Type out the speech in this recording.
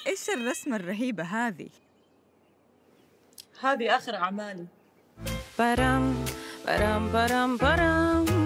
إيش الرسمة الرهيبة هذه؟ هذه آخر أعمالي. برام برام برام برام